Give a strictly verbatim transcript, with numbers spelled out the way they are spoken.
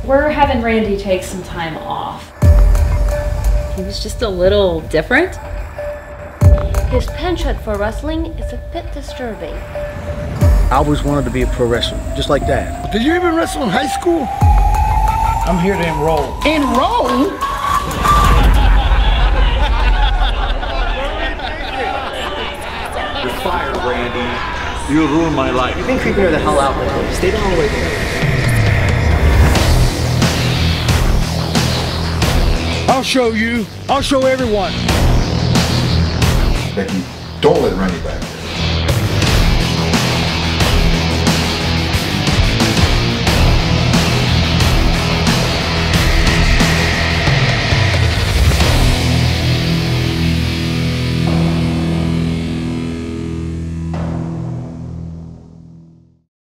We're having Randy take some time off. He was just a little different. His penchant for wrestling is a bit disturbing. I always wanted to be a pro wrestler, just like that. Did you even wrestle in high school? I'm here to enroll. Enroll? You're fired, Randy. You ruined my life. You've been creeping her the hell out lately. Stay the hell away from her. I'll show you. I'll show everyone. Becky, don't let Rene back.